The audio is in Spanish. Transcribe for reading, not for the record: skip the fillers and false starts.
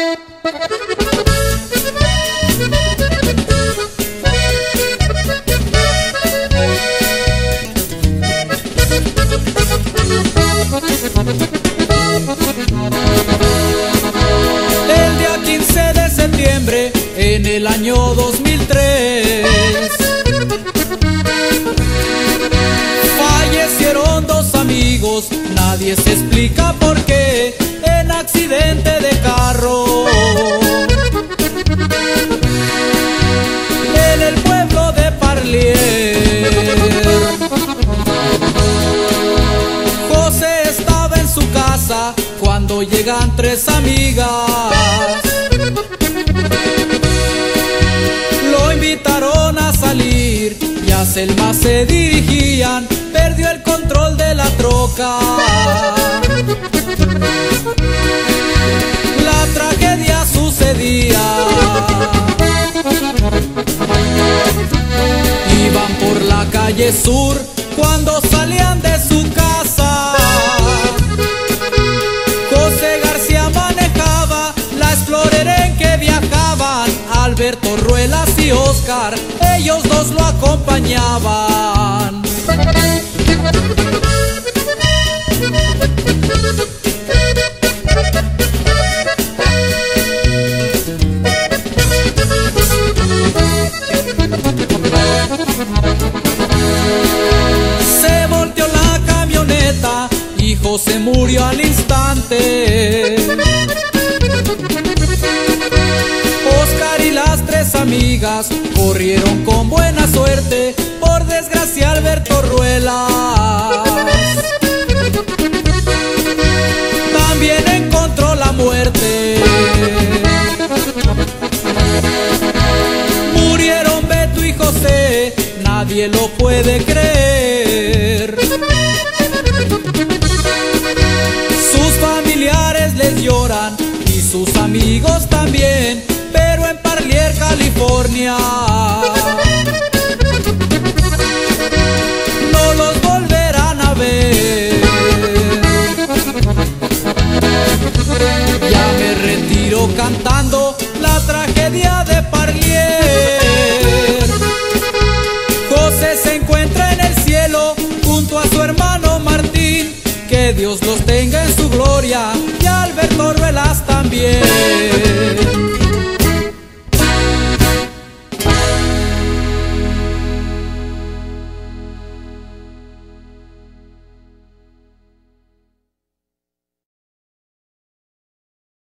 El día 15 de septiembre en el año 2003 fallecieron dos amigos, nadie se explica por qué, en accidente de carro en el pueblo de Parlier. José estaba en su casa cuando llegan tres amigas. Lo invitaron a salir y a Selma se dirigían. Perdió el control de la troca. La tragedia sucedía. Iban por la calle sur cuando salían de su casa. José García manejaba la Explorer en que viajaban. Alberto Ruelas y Oscar, ellos dos lo acompañaban. Se volteó la camioneta y José murió al instante. Oscar y las tres amigas corrieron con buena suerte. Por desgracia Alberto Ruelas también encontró la muerte. Murieron Beto y José, nadie lo puede creer. Sus familiares les lloran y sus amigos también, pero en Parlier, California, no los volverán a ver. Ya me retiro cantando la tragedia de Parlier. José se encuentra en el cielo junto a su hermano Martín. Que Dios los tenga en su gloria y a Alberto Ruelas también.